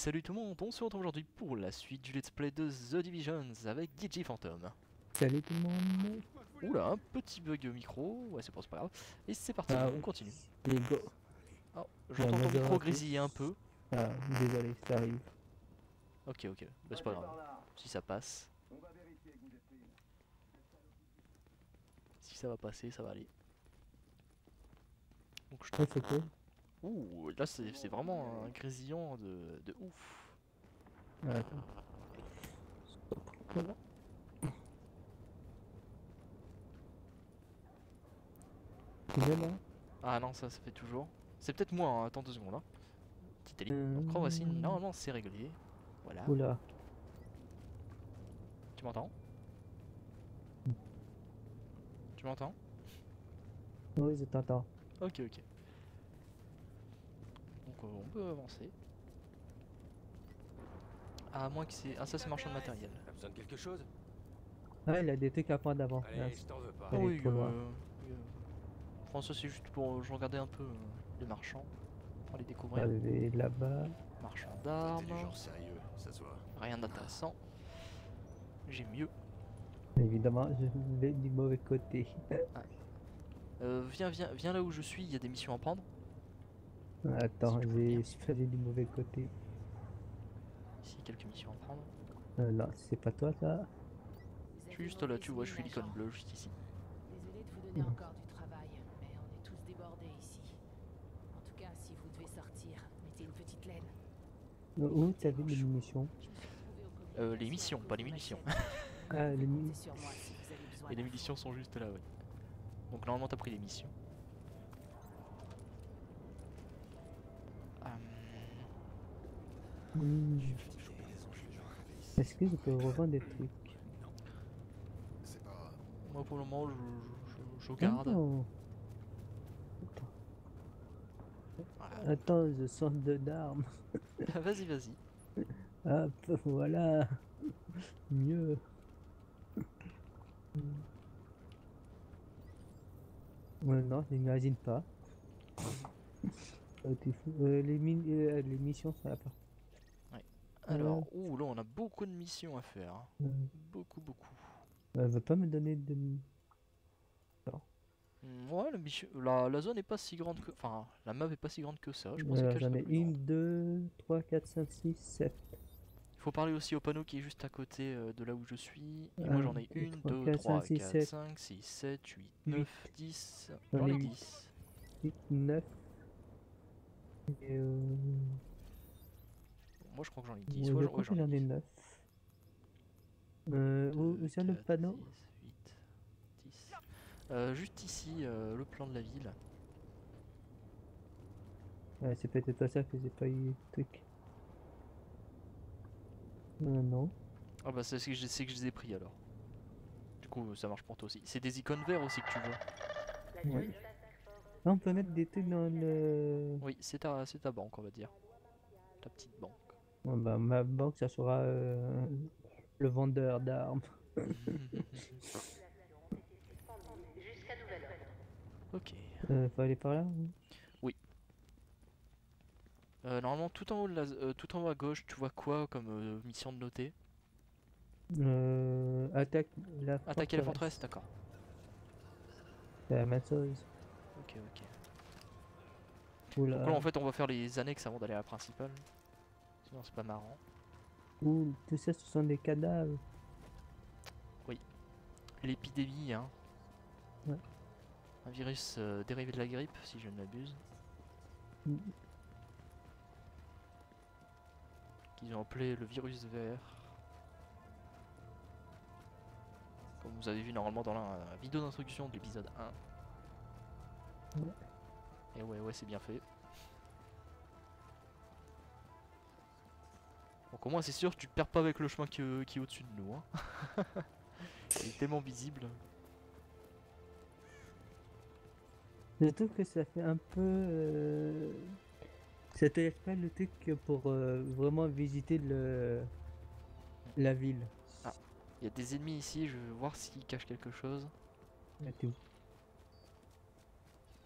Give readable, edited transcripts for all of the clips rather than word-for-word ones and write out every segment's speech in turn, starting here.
Salut tout le monde, on se retrouve aujourd'hui pour la suite du let's play de The Divisions avec DJ Phantom. Salut tout le monde. Oula, un petit bug au micro, ouais c'est pas grave. Et c'est parti, Ah on oui, continue. et go. Oh, La j'entends ton micro modératrice. grésiller un peu. Ah, désolé, ça arrive. Ok, bah, c'est pas grave, si ça passe. Si ça va passer, ça va aller. Donc je Ouais, c'est cool. Ouh, là c'est vraiment un grésillant de ouf. Ah, attends. Voilà. Tu viens là? Ah non, ça fait toujours. C'est peut-être moi, hein. Attends 2 secondes. Hein. Petite Ellie. Donc voici, Euh... normalement c'est réglé. Voilà. Oula. Tu m'entends? Tu m'entends? Oui, je t'entends. Ok. Donc on peut avancer. À moins que c'est... Ah ça c'est marchand de matériel. T'as besoin de quelque chose? Ah, il a des trucs à prendre d'avant. Allez, je t'en veux pas. Ah Elle est oui, trop loin. François c'est juste pour regarder un peu les marchands. Pour les On découvrir. va aller là-bas. Marchand T'es d'armes. du genre sérieux, ça se voit. Rien d'intéressant. J'ai mieux. Évidemment, je vais du mauvais côté. Ah. Viens là où je suis, il y a des missions à prendre. Attends, Si tu veux bien. j'ai fait du mauvais côté. Ici quelques missions à prendre. Là, c'est pas toi ça? Juste là, tu vois, je suis l'icône bleue juste ici. Désolé de vous donner encore du travail, mais on est tous débordés ici. En tout cas, si vous devez sortir, mettez une petite laine. Où t'avais des munitions? Je me suis retrouvée au commissariat Les missions, pas les sur munitions. ma chaîne. Ah, les Comptez munitions. sur moi si vous avez besoin Et les d'un munitions sont juste là, ouais. Donc normalement t'as pris les missions. Est-ce que je peux revendre des trucs? C'est pas... Moi pour le moment je Ah garde. non. Voilà. Attends, je sens de d'armes. Vas-y. Hop, voilà. Mieux. Ouais, non, j'imagine pas. T'es fou. Les missions, ça va pas. Ouais. Alors, ouh là on a beaucoup de missions à faire. Hein. Euh, Beaucoup. Elle veut pas me donner de... Non. Ouais, la zone est pas si grande que... Enfin, la map est pas si grande que ça. Je pensais Alors, qu'elle j'en serait ai plus grande. 1, 2, 3, 4, 5, 6, 7. Il faut parler aussi au panneau qui est juste à côté de là où je suis. Et 1, moi j'en ai 2, 1, 3, 2, 4, 5, 3, 6, 4, 7, 5, 6, 7, 8, 8, 9, 10. j'en J'en ai ai 10. 8, 9. Et Moi je crois que j'en ai 10. je Ouais, crois j'en que ai j'en ai 10. 9. 2, Où c'est le 4, panneau? 6, 8, 10. Juste ici, le plan de la ville. Ouais, c'est peut-être pas ça que j'ai pas eu le truc. Non. Ah bah c'est que je les ai pris alors. Du coup ça marche pour toi aussi. C'est des icônes verts aussi que tu vois. Ouais. Ah, on peut mettre des trucs dans le... Oui, c'est ta banque on va dire. Ta petite banque. Ouais, bah, ma banque, ça sera le vendeur d'armes. Ok. Faut aller par là? Oui. Oui. Normalement tout en haut tout en haut à gauche tu vois quoi comme mission de noter? Attaque la Attaquer la forteresse, forteresse. d'accord. C'est la même chose. Ok. Donc là Oula. en fait on va faire les annexes avant d'aller à la principale. Sinon c'est pas marrant. Ouh, tout ça, ce sont des cadavres. Oui. L'épidémie, hein. Ouais. Un virus dérivé de la grippe si je ne m'abuse. Mm. Qu'ils ont appelé le virus vert. Comme vous avez vu normalement dans la vidéo d'introduction de l'épisode 1. Ouais. Et ouais c'est bien fait. Donc au moins c'est sûr tu te perds pas avec le chemin qui est au-dessus de nous. Hein. Il est tellement visible. Je trouve que ça fait un peu... Ça te laisse pas le truc pour vraiment visiter la ville. Ah, il y a des ennemis ici, je vais voir s'ils cachent quelque chose. Ah, t'es où?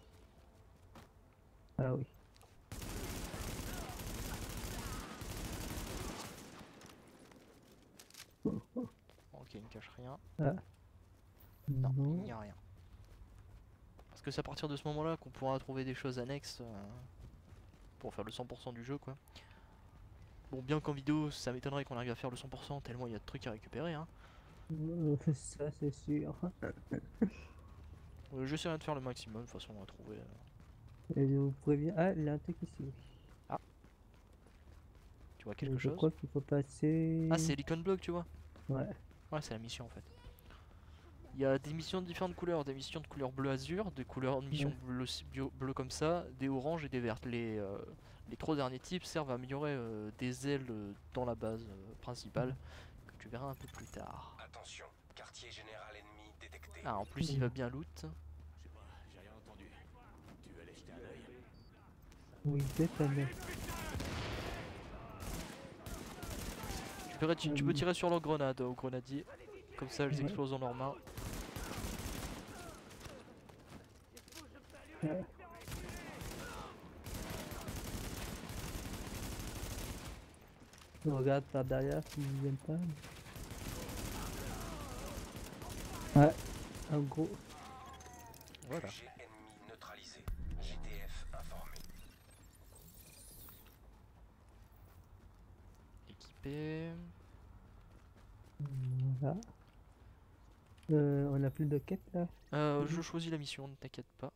Ah oui. Ok, il ne cache rien. Ah. Non, il Non. n'y a rien. Parce que c'est à partir de ce moment-là qu'on pourra trouver des choses annexes pour faire le 100% du jeu, quoi. Bon, bien qu'en vidéo, ça m'étonnerait qu'on arrive à faire le 100% tellement il y a de trucs à récupérer, hein. Ça c'est sûr. J'essaierai de faire le maximum, de toute façon, on va trouver. Et je vous préviens. Ah, il y a un truc ici. Ah, tu vois Mais quelque je chose? crois qu'il faut passer. Ah, c'est l'icon block, tu vois? Ouais. Ouais, c'est la mission en fait. Il y a des missions de différentes couleurs, des missions de couleur bleu azur, des couleurs de missions Ouais. bleu comme ça, des oranges et des vertes. Les trois derniers types servent à améliorer des ailes dans la base principale, que tu verras un peu plus tard. Attention, quartier général ennemi détecté. Ah, en plus il va bien loot. Je sais pas, j'ai rien entendu. Tu veux aller jeter un œil? Oui, détonné. Tu peux tirer sur leurs grenades aux grenadiers, comme ça elles Ouais. explosent dans leurs mains. Ouais. Je regarde par derrière s'ils viennent pas. Ouais, en gros. Voilà. QG ennemi neutralisé. GTF informé. Équipé. Voilà. On a plus de quêtes là. Je choisis la mission, ne t'inquiète pas.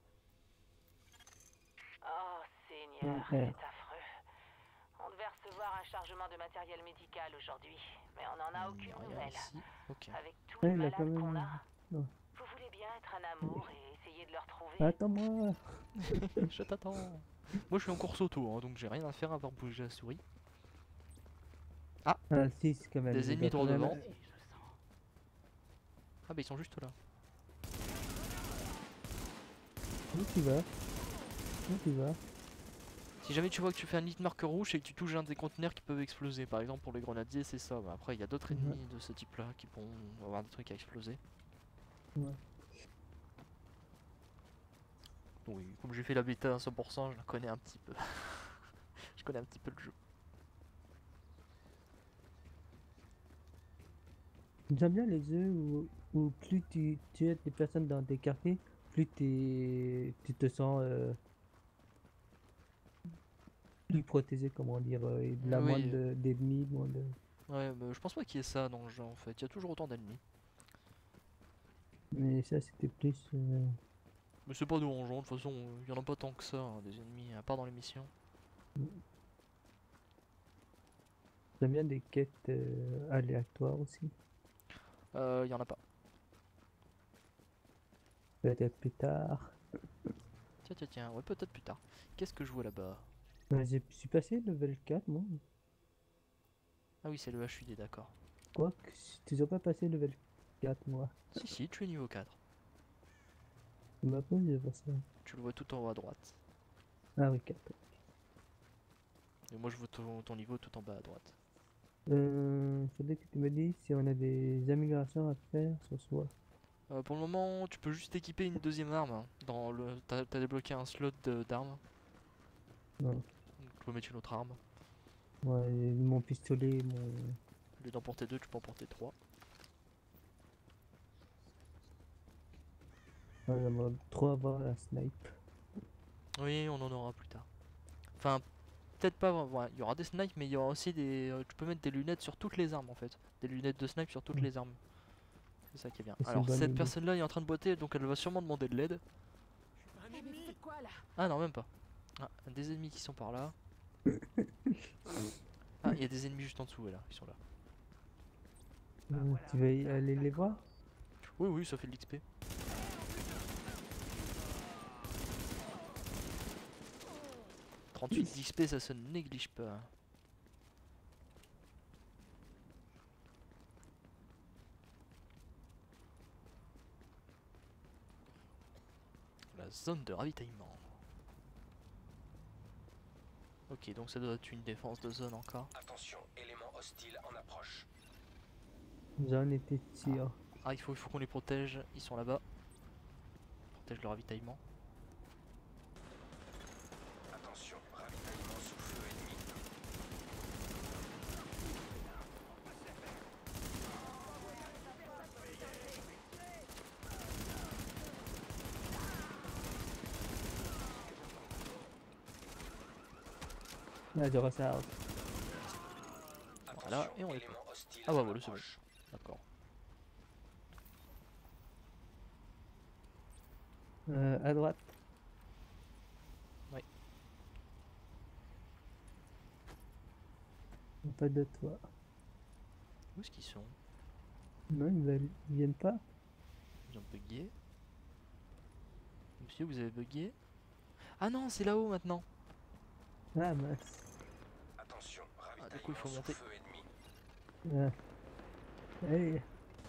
Oh, Seigneur, Ouais. c'est affreux. On devait recevoir un chargement de matériel médical aujourd'hui, mais on n'en a Il n'y aucune a rien nouvelle. ici. Ok. Avec tous Ouais, les il a malades quand même. qu'on a, Non. vous voulez bien être un amour et essayer de le retrouver? Attends-moi. Je t'attends. Moi je suis en course auto, hein, donc j'ai rien à faire à part bouger la souris. Ah, si, c'est quand même. Des je ennemis dois droit quand même- devant. Ah bah ils sont juste là. Où tu vas? Où tu vas? Si jamais tu vois que tu fais un hit marqueur rouge et que tu touches un des conteneurs qui peuvent exploser, par exemple pour les grenadiers c'est ça. Bah, après il y a d'autres Mhm. ennemis de ce type là qui pourront avoir des trucs à exploser. Ouais. Oui, comme j'ai fait la bêta à 100%, je la connais un petit peu. Je connais un petit peu le jeu. J'aime bien les jeux où plus tu aides des personnes dans des quartiers, plus tu te sens plus protégé, comment dire, et de la moins Oui, d'ennemis, moins de... ouais, mais je pense pas qu'il y ait ça dans le jeu en fait. Il y a toujours autant d'ennemis. Mais ça, c'était plus... Mais c'est pas dérangeant, de toute façon, il y en a pas tant que ça, hein, des ennemis, à part dans les missions. J'aime bien des quêtes aléatoires aussi. Il y en a pas. Peut-être plus tard. Tiens, tiens, tiens, ouais, peut-être plus tard. Qu'est-ce que je vois là-bas? Je suis passé level 4, moi. Ah oui, c'est le HUD, d'accord. Quoi que je suis toujours pas passé level 4, moi. Si, si, tu es niveau 4. Je m'appelle, je vois ça. Tu le vois tout en haut à droite. Ah oui, 4. Et moi, je vois ton niveau tout en bas à droite. Faudrait que tu me dises si on a des améliorations à faire sur soi. Pour le moment, tu peux juste équiper une deuxième arme. Hein. T'as débloqué un slot d'armes. Non. Donc, tu peux mettre une autre arme. Ouais, mon pistolet, mon... Au lieu d'en porter 2, tu peux en porter 3. Ouais, j'aimerais trop avoir la snipe. Oui, on en aura plus tard. Enfin, peut-être pas. Ouais, il y aura des snipes, mais il y aura aussi des. Tu peux mettre des lunettes sur toutes les armes en fait. Des lunettes de snipe sur toutes Mm. les armes. C'est ça qui est bien. C'est une Alors, bonne cette idée. personne-là est en train de boiter, donc elle va sûrement demander de l'aide. Eh, mais faites quoi là? Ah non, même pas. Ah, des ennemis qui sont par là. Ah, il y a des ennemis juste en dessous, là. Ils sont là. Tu vas y aller les voir? Oui, oui, ça fait de l'XP. « 38 d'XP, ça se néglige pas. La zone de ravitaillement. Ok, donc ça doit être une défense de zone encore. Attention, élément hostile en approche. J'en étais sûr. Ah, il faut qu'on les protège. Ils sont là-bas. Protège le ravitaillement. Attention, ravitaillement sous feu ennemi. Ah, je recharge. Voilà, Attention, et on les élément hostile Ah bah en voilà, c'est bon. approche. D'accord. À droite. Ouais. Pas de toi. Où est-ce qu'ils sont? Non, ils viennent pas. Ils ont bugué. Monsieur, vous avez bugué? Ah non, c'est là-haut maintenant. Ah, mince. Attention, Ah, du coup, il faut ravitaillement sous monter. feu ennemi. Ah. Allez.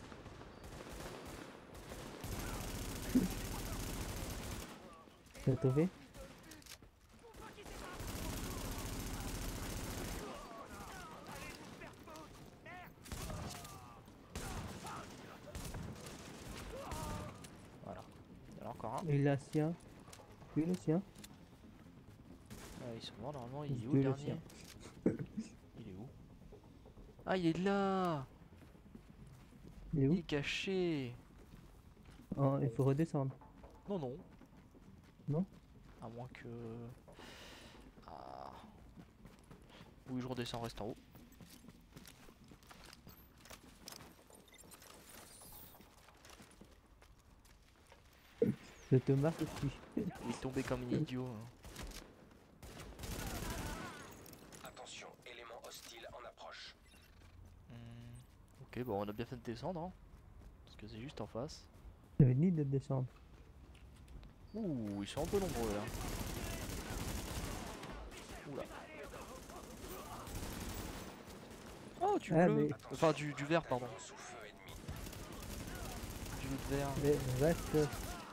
T'as trouvé? Voilà. Il y en a encore un. Et la sien. Oui, le sien. Ils sont morts normalement. Il est Je où le tue le dernier? sien. Il est où? Ah, il est là! Il est Il où? est caché! Oh, il faut redescendre. Non, non. Non? À moins que. Ah. Oui, je redescends, reste en haut. Je te marque aussi. Il est tombé comme un idiot. Hein. Attention, élément hostile en approche. Ok, bon, on a bien fait de descendre. Hein. Parce que c'est juste en face. J'avais ni de descendre. Ouh, ils sont un peu nombreux là. Oula. Oh, du Ah, bleu! mais- Enfin, du vert, pardon. Ravitaillement sous feu ennemi. Du vert. Mais reste.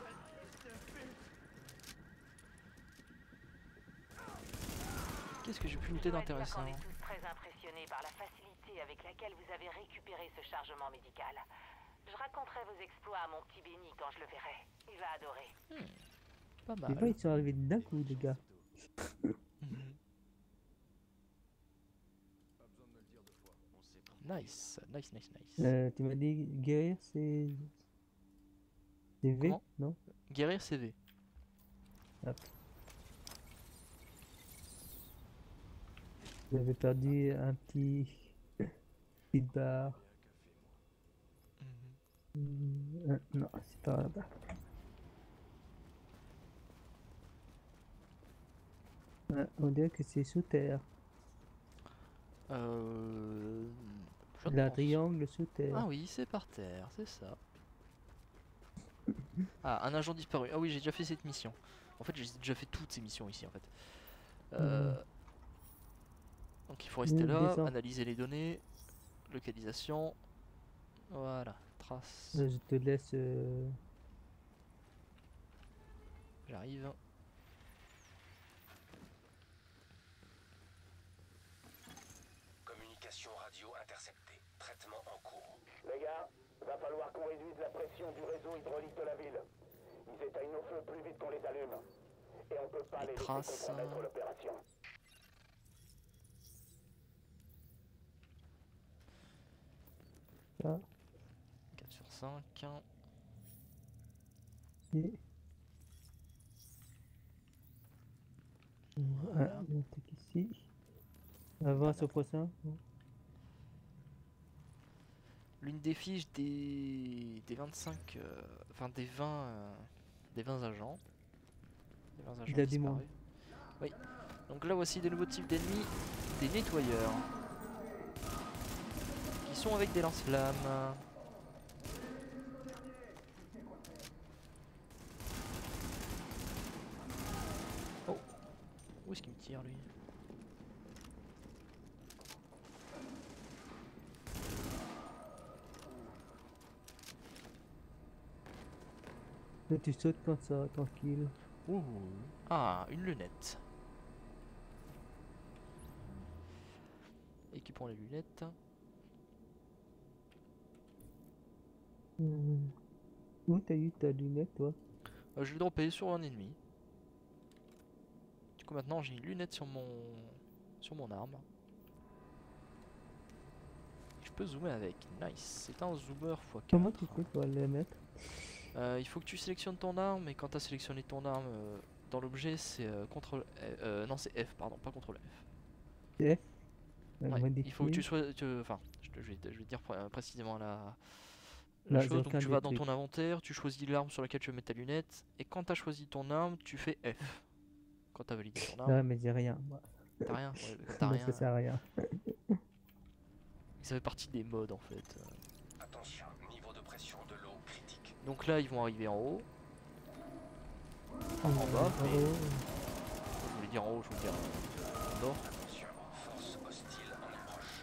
Qu'est-ce que j'ai pu Je noter dois dire d'intéressant? qu'on est tous très impressionnés par la facilité avec laquelle vous avez récupéré ce chargement médical. Je raconterai vos exploits à mon petit Benny quand je le verrai. Il va adorer. Pas Les mal. gars, ils sont arrivés d'un coup, les gars. Mhm. Nice, nice, nice, nice. Tu m'as dit guérir, c'est. C'est V? Comment? Non? Guérir CV. Hop. J'avais perdu un petit. Petite barre. Non, c'est pas là-bas. Ah, on dirait que c'est sous terre. Je La pense. triangle sous terre. Ah oui, c'est par terre, c'est ça. Ah, un agent disparu. Ah oui, j'ai déjà fait cette mission. En fait, j'ai déjà fait toutes ces missions ici, en fait. Donc il faut rester là, Descends. analyser les données, localisation. Voilà, trace. Je te laisse. J'arrive. Communication radio interceptée. Traitement en cours. Les gars, va falloir qu'on réduise la pression du réseau hydraulique de la ville. Ils éteignent nos feux plus vite qu'on les allume. Et on peut pas Les les laisser traces. compromettre l'opération. Ça. 4 sur 5. Et... Voilà. Un truc ici. Avance au prochain. L'une des fiches des 25, enfin des 20 agents. Des 20 agents Il a dit moi. disparus. Oui. Donc là voici des nouveaux types d'ennemis, des nettoyeurs. Qui sont avec des lance-flammes. Oh. Où est-ce qu'il me tire lui? Là, tu sautes comme ça, tranquille. Ouh. Ah, une lunette. Équipons les lunettes. Où t'as eu ta lunette, toi? Je l'ai droppé sur un ennemi. Du coup maintenant j'ai une lunette sur mon arme. Je peux zoomer avec. Nice. C'est un zoomer x4. Comment tu fais pour les mettre? Il faut que tu sélectionnes ton arme et quand tu as sélectionné ton arme dans l'objet c'est CTRL non c'est F pardon pas CTRL F. F. Ouais, il faut que tu modifier. sois. Enfin, je vais te dire précisément la Là, j'ai chose. Donc aucun tu des vas dans ton trucs. inventaire, tu choisis l'arme sur laquelle tu veux mettre ta lunette, et quand tu as choisi ton arme, tu fais F. Quand tu as validé ton arme, Ah, mais j'ai rien. Moi. t'as rien. Ouais, quand t'as Donc rien, ça sert à rien. ça fait partie des modes en fait. Attention, niveau de pression de l'eau critique. Donc là, ils vont arriver en haut. En Euh, bas, mais oh, je voulais dire en haut, je voulais dire en nord. Attention, force hostile en approche.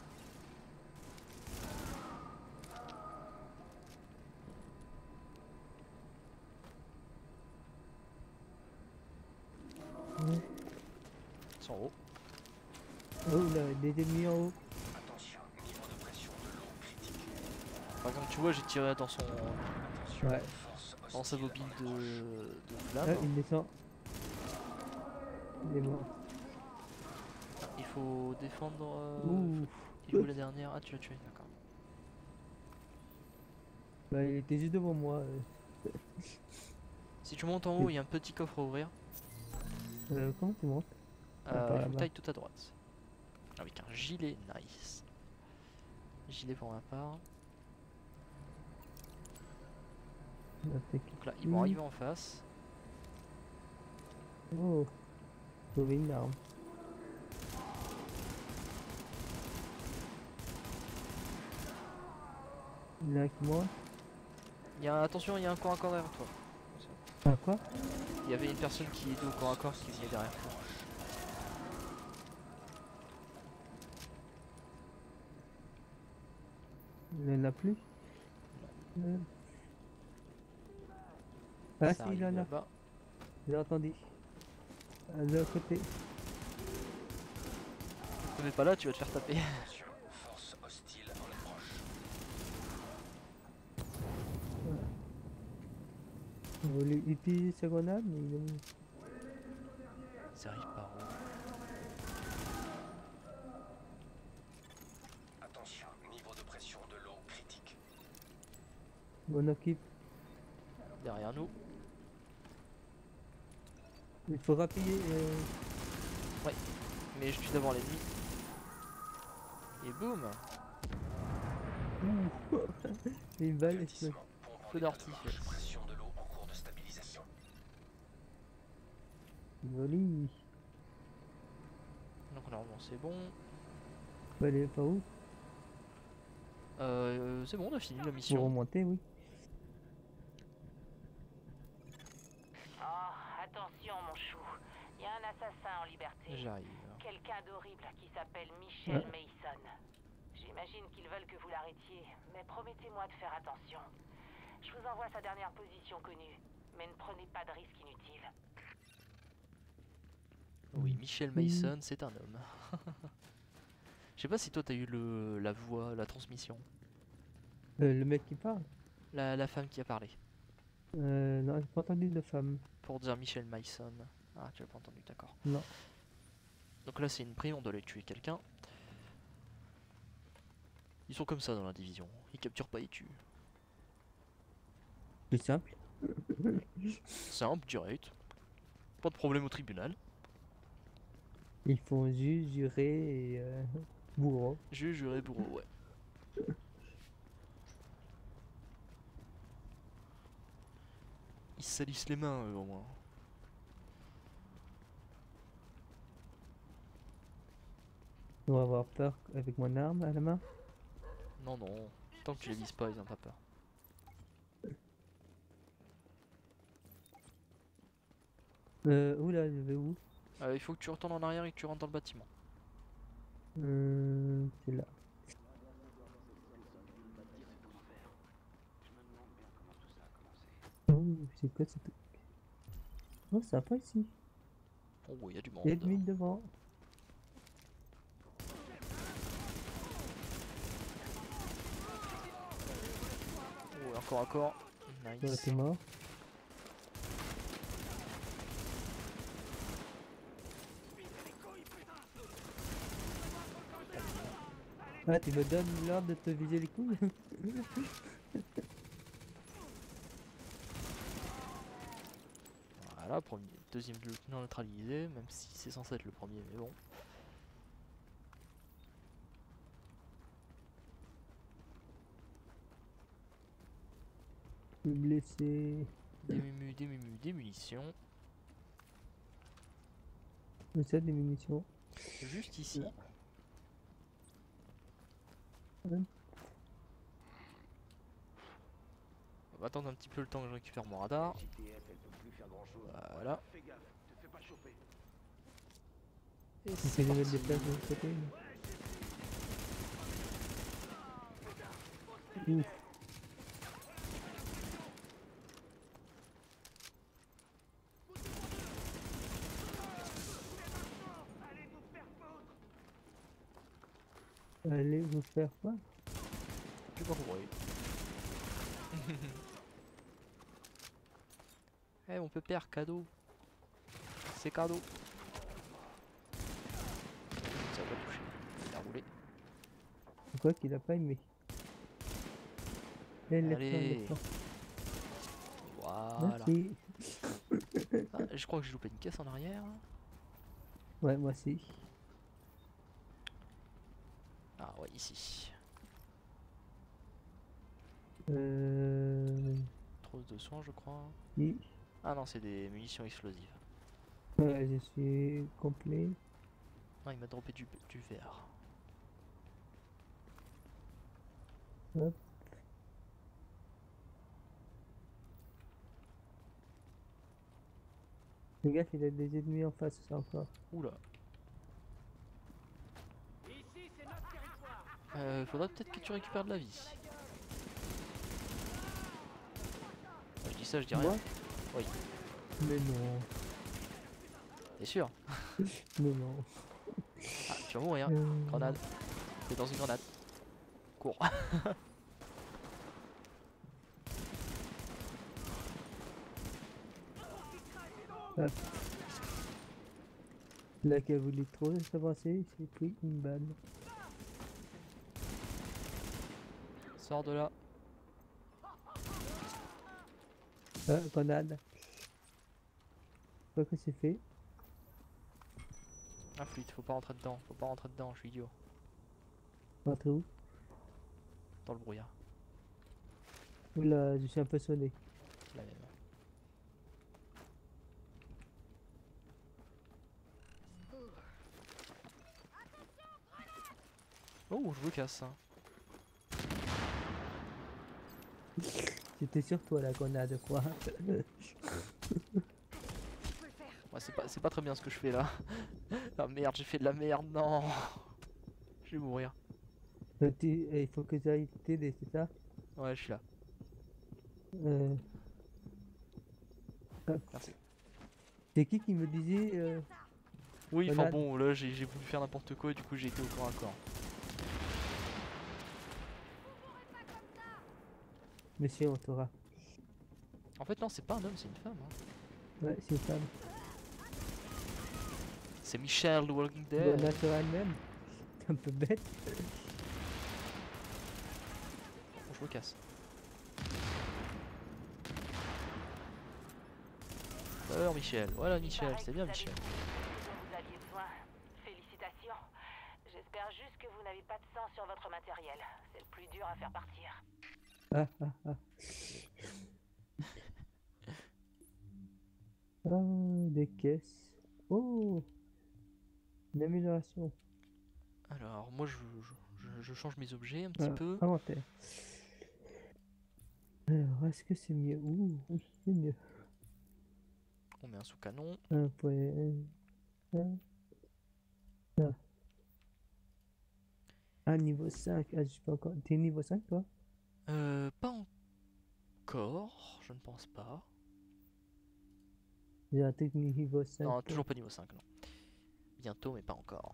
Ils sont en haut. oh là, des ennemis en haut. Attention, niveau de pression de l'eau critique. Par exemple, tu vois, j'ai tiré dans son. Attention, Ouais. force Dans sa hostile bobine en approche. de Ah, flamme. il descend. Il est mort. Il faut défendre. Ouh. Il joue la dernière. Ah, tu l'as tué, d'accord. Bah, il était juste devant moi. Si tu montes en haut, il y a un petit coffre à ouvrir. Comment tu montes? Ah, par Il faut que là-bas. t'ailles tout à droite. Avec un gilet, nice. Gilet pour ma part. Ah, c'est- Donc là, ils vont arriver en face. Oh, trouver une arme. Il y en a qui monte. Attention, il y a un corps à corps derrière toi. Ah, quoi? Il y avait une personne qui était au corps à corps qui venait derrière toi. Il n'y en a plus? Ah, si, Ça il arrive y en a. là-bas. J'ai entendu. De l'autre côté. Mais pas là, tu vas te faire taper. Attention, force hostile en approche. On voulait utiliser sa grenade, mais il est... Ça arrive par où? Attention, niveau de pression de l'eau critique. On occupe. Derrière nous. Il faut rappuyer. Mais je tue d'abord l'ennemi. Et boum! Ouh. Une balle explose. Avertissement, pompe en Feu état de d'artifice. marche, pression de l'eau en cours de stabilisation. Joli. Donc normalement c'est bon. Faut aller par où? C'est bon, on a fini la Pour mission. remonter, oui. Oh, attention, mon chou. Il y a un assassin en liberté. J'arrive. Quelqu'un d'horrible qui s'appelle Michel Ah. Mason. J'imagine qu'ils veulent que vous l'arrêtiez, mais promettez-moi de faire attention. Je vous envoie sa dernière position connue, mais ne prenez pas de risques inutiles. Oui, Michel Mason, c'est un homme. Je sais pas si toi t'as eu la voix, la transmission. Le mec qui parle? La femme qui a parlé. Non, j'ai pas entendu de femme. Pour dire Michel Mason. Ah, tu l'as pas entendu, d'accord. Non. Donc là c'est une prime, on doit aller tuer quelqu'un. Ils sont comme ça dans la division. Ils capturent pas, ils tuent. Plus simple. Simple, direct. Pas de problème au tribunal. Ils font juge, juré et bourreau. Juge, juré, bourreau, ouais. Ils se salissent les mains, eux, au moins. On va avoir peur avec mon arme à la main. Non, non. Tant que tu les vises pas, ils ont pas peur. Oula, je vais où? Il faut que tu retournes en arrière et que tu rentres dans le bâtiment. C'est là. Oh, c'est quoi ce truc? Oh, sympa ici. Oh, il y a du monde. Il y a de mine devant. Oh, encore, encore. Ouais, Nice. t'es mort. Ah, tu me donnes l'ordre de te viser les couilles? Voilà, deuxième lieutenant neutralisé, même si c'est censé être le premier, mais bon. suis blessé. Des munitions. Mais ça, des munitions. Juste ici. Là. Ouais. On va attendre un petit peu le temps que je récupère mon radar. Voilà. Et On c'est fait parti. mettre des places de l'autre côté. Ouf. Allez vous faire quoi? J'ai pas compris. Eh mon pépère, cadeau. C'est cadeau. Ça va pas toucher. Il a roulé. Quoi qu'il a pas aimé. Eh, Allez. lève-toi. Voilà. Merci. Ah, je crois que j'ai loupé une caisse en arrière. Ouais, moi aussi. Ah ouais, ici. Trousse de soins, je crois. Oui. Ah non, c'est des munitions explosives. Ouais, je suis complet. Non, il m'a droppé du verre. Hop. Le gars, il a des ennemis en face, ça encore. Oula. Faudrait peut-être que tu récupères de la vie. Je dis ça, je dis rien. Moi? Oui. Mais non. T'es sûr? Mais non. Ah, tu vas mourir. Grenade. T'es dans une grenade. Cours. Hop. Là qui a voulu trop s'avancer, il s'est pris une balle. Sors de là. Ah, grenade. Quoi que c'est fait? Ah flûte, faut pas rentrer dedans. Faut pas rentrer dedans, je suis idiot. Rentrez où? Dans le brouillard. Oula, je suis un peu sonné. La même. Oh, je me casse. C'était sur toi la grenade, je crois. Ouais, c'est pas très bien ce que je fais là. Ah merde, j'ai fait de la merde, non. Je vais mourir. Il faut que j'aille t'aider, c'est ça? Ouais, je suis là. Hop. Merci. C'est qui me disait Oui, enfin Grenade. bon, là j'ai voulu faire n'importe quoi et du coup j'ai été au corps à corps. Monsieur, on t'aura. En fait, non, c'est pas un homme, c'est une femme. Hein. Ouais, c'est une femme. C'est Michelle de Walking Bon, Dead. naturel même. C'est un peu bête. Bon, je me casse. Alors Michel, voilà Michel, c'est bien Michel. Vous aviez besoin. Félicitations. J'espère juste que vous n'avez pas de sang sur votre matériel. C'est le plus dur à faire partir. Ah, ah, ah. Ah, des caisses. Oh, une amélioration. Alors, moi je change mes objets un petit peu. Inventaire. Alors, est-ce que c'est mieux? Ouh, oui, c'est mieux. On met un sous-canon. 1.1. Ah. Ah, niveau 5. Ah, je suis pas encore. T'es niveau 5 toi? Pas encore, je ne pense pas. J'ai un truc niveau 5. Non, toujours pas niveau 5, non. Bientôt, mais pas encore.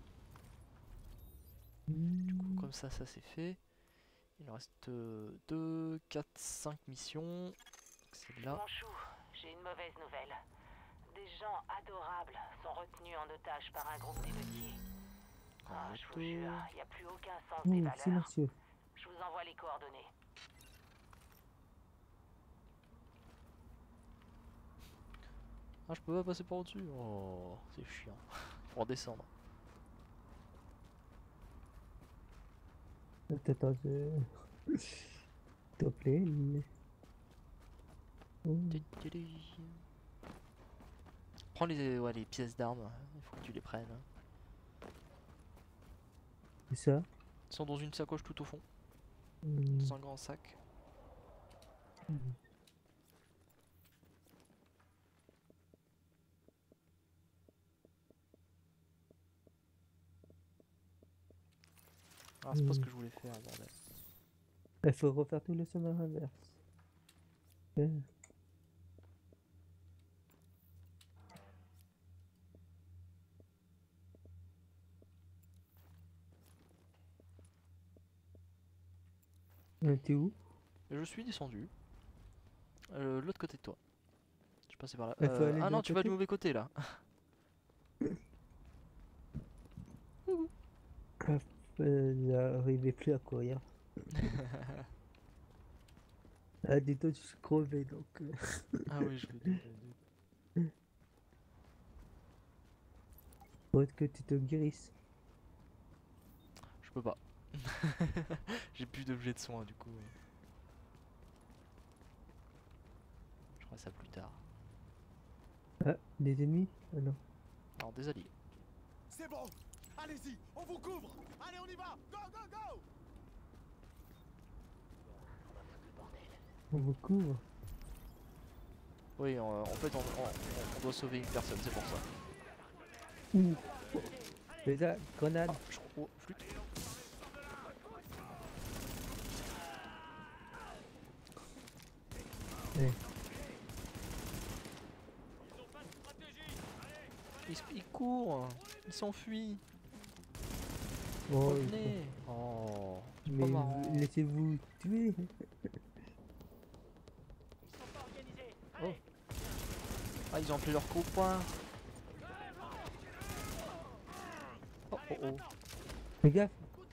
Du coup, comme ça c'est fait. Il nous reste 2, 4, 5 missions. Celle-là. Mon chou, j'ai une mauvaise nouvelle. Des gens adorables sont retenus en otage par un groupe d'émeutiers. Ah, je vous jure, il n'y a plus aucun sens des valeurs. Silencieux. Je vous envoie les coordonnées. Ah, je peux pas passer par au-dessus. Oh, c'est chiant. Faut redescendre. Attends, s'il te plaît. Oh, Prends les pièces d'armes, il faut que tu les prennes. c'est ça. Ils sont dans une sacoche tout au fond, Hmm. dans un grand sac. Ah, c'est pas ce que je voulais faire, bordel. Il faut refaire tout le chemin inverse. T'es où? Je suis descendu. L'autre côté de toi. Je passais par là. Il faut aller Ah de non, l'autre tu vas du côté. mauvais côté là. J'arrivais plus à courir. Ah, dis-toi, je suis crevé donc. Ah oui, je me doute, je me doute. Faut que tu te guérisses. Je peux pas. J'ai plus d'objets de soins du coup. Je ferai ça plus tard. Ah, des ennemis? Ah non. Alors des alliés. C'est bon. Allez-y, on vous couvre. Allez, on y va. Go, go, go. On vous couvre. Oui, en fait on doit sauver une personne, c'est pour ça. Ouh. Déjà, grenade. Ah, je crois. Oh, flûte. Eh, Il court, il s'enfuit. oh, Revenez. Oh, c'est mais pas marrant. laissez-vous tuer. Oh. Ah, ils ont appelé leur copain. Oh oh oh. Fais gaffe.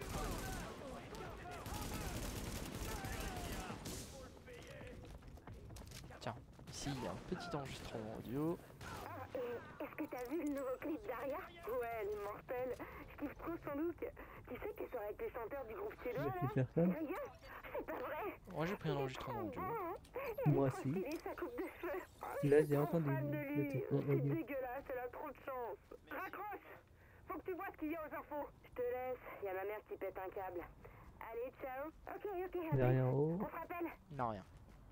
Tiens, ici il y a un petit enregistrement audio. Est-ce que t'as vu le nouveau clip d'Aria? Ouais, elle est mortelle. Je kiffe trop son look. Tu sais qu'elle sera avec le chanteur du groupe Tu Cello, vas là? te faire ça? Regarde, c'est pas vrai. Moi j'ai pris un enregistrement audio. Moi aussi. Stylé, sa coupe de cheveux. Là, Je suis j'ai trop entendu fan de le lui. truc C'est audio. dégueulasse, elle a trop de chance. Raccroche. Faut que tu vois ce qu'il y a aux infos. Je te laisse, y a ma mère qui pète un câble. Allez, ciao. Ok, Il y a rien en haut. on se rappelle. Non, rien.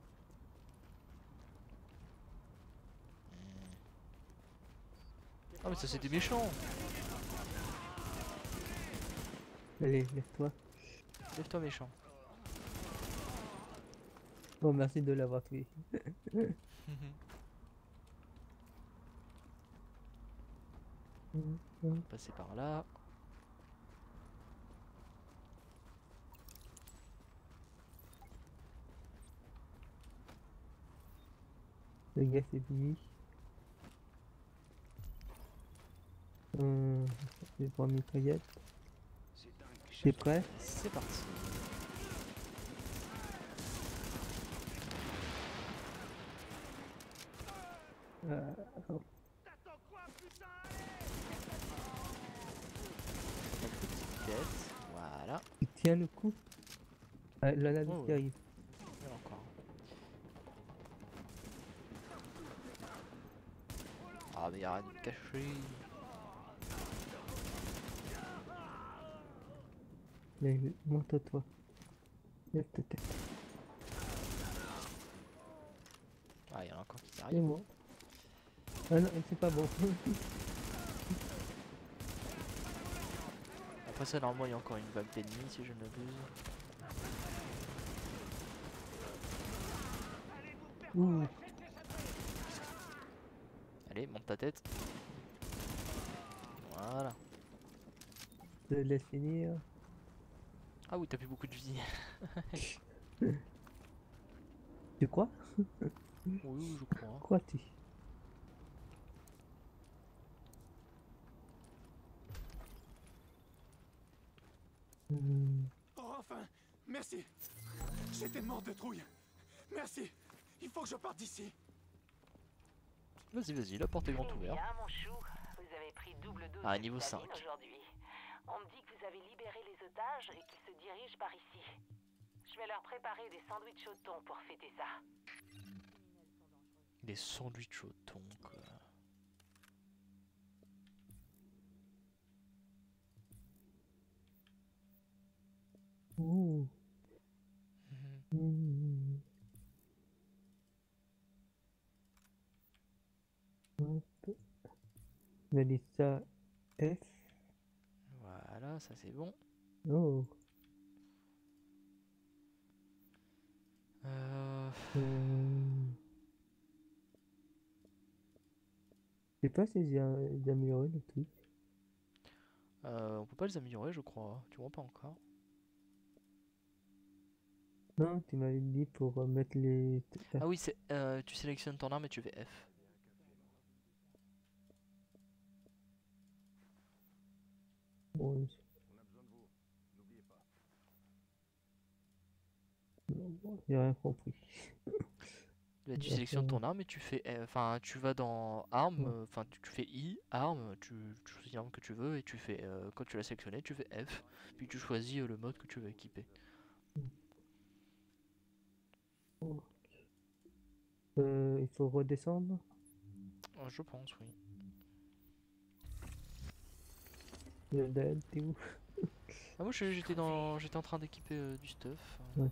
Ah mais ça c'est des méchants. Allez, lève-toi. Lève-toi méchant. Bon, merci de l'avoir tué. Passer par là. Le gars, c'est fini. Je vais prendre une mitraillette. T'es prêt? C'est parti. Oh. La petite tête. Voilà. Il tient le coup. Ah, la navire Oh, qui ouais. arrive. Il y en a encore. Ah mais il y a rien de caché. Allez, monte à toi. Lève ta tête. Ah il y en a encore qui C'est arrivent. moi. Ah non, c'est pas bon. Après ça normalement il y a encore une vague d'ennemis si je ne m'abuse. Ouh. Allez monte ta tête. Voilà. Je te laisse finir. Ah oui t'as plus beaucoup de vie. Tu crois? Oui je crois. Crois-tu? Oh, enfin, merci. J'étais mort de trouille. Merci. Il faut que je parte d'ici. Vas-y, la porte est grande ouverte. Bien, mon chou, vous avez pris double dose Ah, de niveau vitamine 5. aujourd'hui. On me dit que vous avez libéré les otages et qu'ils se dirigent par ici. Je vais leur préparer des sandwichs au thon pour fêter ça. Des sandwichs au thon, quoi. Ouh. Mhm. Mmh. Hop. Melissa F. Voilà, ça c'est bon. Oh. Euh, Euh... Je sais pas si j'ai amélioré le truc. on peut pas les améliorer, je crois. Tu vois pas encore. Non, tu m'avais dit pour mettre les... Ah oui, c'est tu sélectionnes ton arme et tu fais F. Bon, j'ai rien compris. Là, tu Bah, sélectionnes ton arme et tu fais enfin tu vas dans arme, ouais. enfin tu fais I, arme, tu choisis l'arme que tu veux et tu fais quand tu l'as sélectionné, tu fais F, puis tu choisis le mode que tu veux équiper. Il faut redescendre. Je pense, oui. Daël, t'es où? Ah moi j'étais en train d'équiper du stuff. Ouais.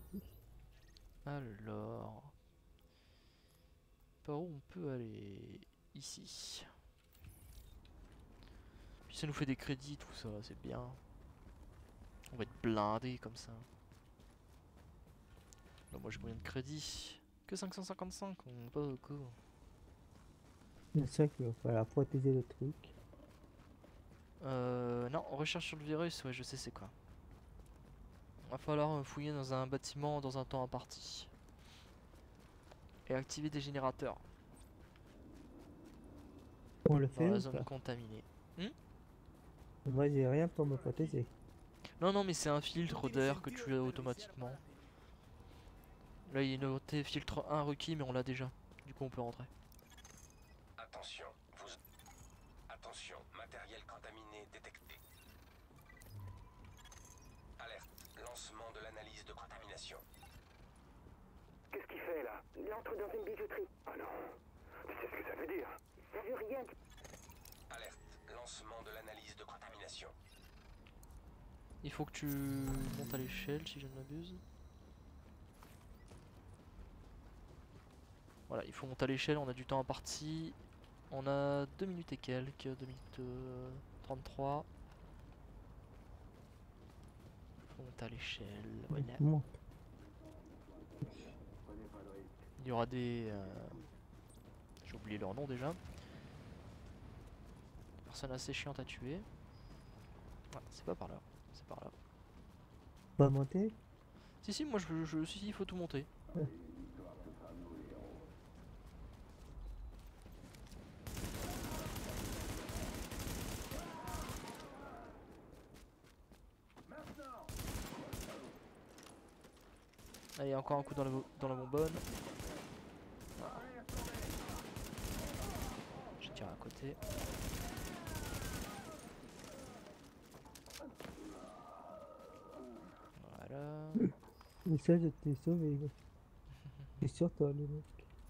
Alors, par où on peut aller? Ici. Puis ça nous fait des crédits, tout ça, c'est bien. On va être blindé comme ça. Bah, moi j'ai combien de crédits? Que 555, on pas beaucoup. C'est ça qu'il va falloir protéger le truc. Non, recherche sur le virus, ouais je sais c'est quoi. Va falloir fouiller dans un bâtiment dans un temps imparti. Et activer des générateurs On le dans fait la ou zone pas? contaminée. Moi j'ai rien pour me protéger. Non, non, mais c'est un filtre d'air que tu as automatiquement. Là il est noté filtre 1 requis, mais on l'a déjà. Du coup on peut rentrer. Attention, Attention, matériel contaminé détecté. Alerte, lancement de l'analyse de contamination. Qu'est-ce qu'il fait là? Il entre dans une bijouterie. Ah non. Tu sais ce que ça veut dire? Ça veut rien dire. Alerte, lancement de l'analyse de contamination. Il faut que tu montes à l'échelle si je ne m'abuse. Voilà, il faut monter à l'échelle, on a du temps imparti. On a 2 minutes et quelques, 2 minutes 33. Faut monter à l'échelle, voilà. Bon. Il y aura des... j'ai oublié leur nom déjà. Personne assez chiante à tuer. Ouais, c'est pas par là, c'est par là. On va monter? Si si, moi si, il faut tout monter. Ouais. Allez, encore un coup dans la bonbonne. Voilà. Je tire à côté. Voilà. Mais ça, je t'ai sauvé. C'est sur toi, le mec.